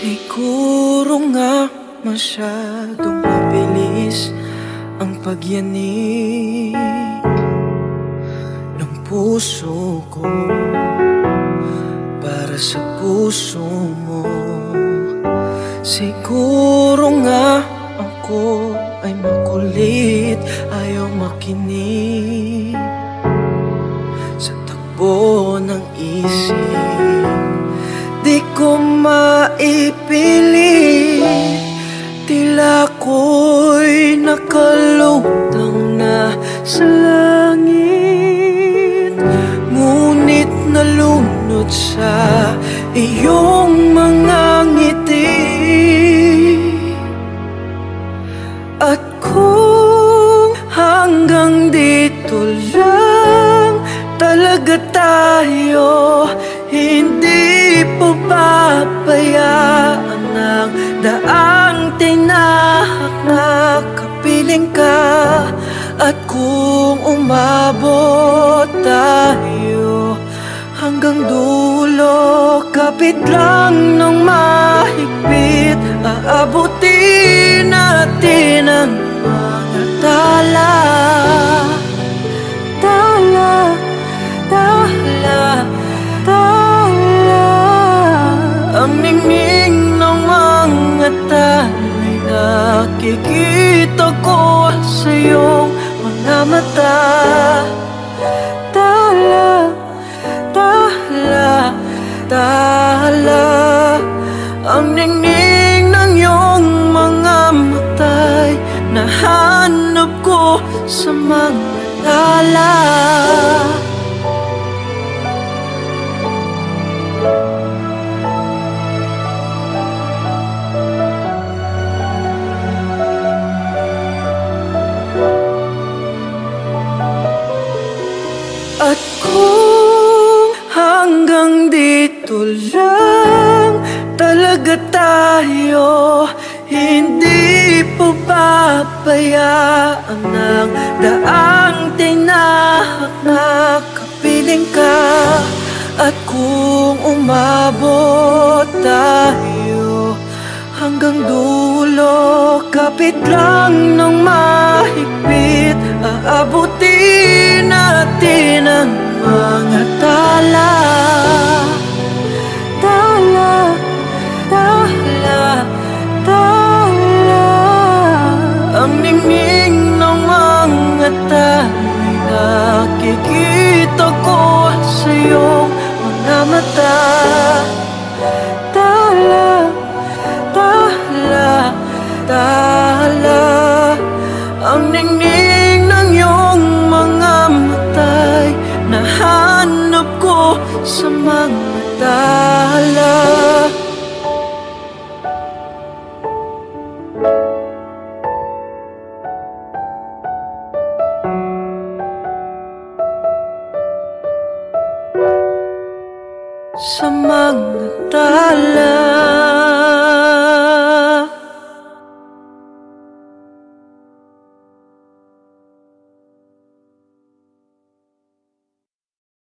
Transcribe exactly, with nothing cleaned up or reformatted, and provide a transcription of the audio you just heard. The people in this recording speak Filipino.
Siguro nga masyadong mabilis ang pagyanig ng puso ko para sa puso mo. Siguro nga ako ay makulit, ayaw makinig sa takbo ng isip. Di ko maipilit, tila ko'y nakalutang na sa langit. Ngunit nalunod sa iyong mga ngiti. At kung hanggang dito lang talaga tayo, hindi po pabayaan ng daang tinahak na kapiling ka. At kung umabot tayo hanggang dulo, kapit lang ng mahigpit, aabutin natin ang mga tala. Tala, tala, tala. Ang ningning ng mga tala'y nakikita ko sa iyong mga mata. Tala, tala, tala. Ang ningning ng iyong mga mata'y nahanap ko sa mga tala. At kung hanggang dito lang talaga tayo, hindi po pabayaan ng daang tinahak na kapiling ka. At kung umabot tayo hanggang dulo, kapit lang ng mahigpit, aabutin natin ang mga tala. Tala, tala, tala. Ang ningning ng mga tala'y nakikita ko sa iyong mga mata. Tala, tala, tala. Ang ningning ng iyong mga mata'y nahanap ko sa mga tala. Sa mga tala.